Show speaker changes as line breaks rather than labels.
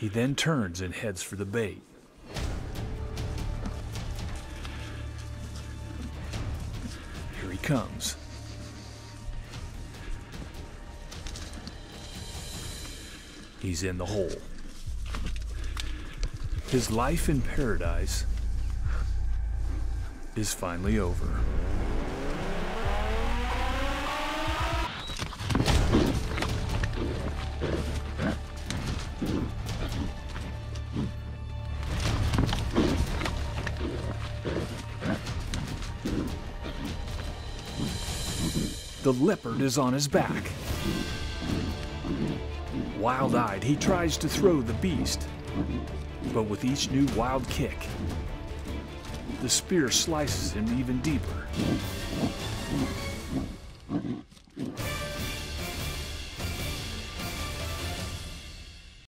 He then turns and heads for the bait. Here he comes. He's in the hole. His life in paradise is finally over. The leopard is on his back. Wild-eyed, he tries to throw the beast, but with each new wild kick, the spear slices him even deeper.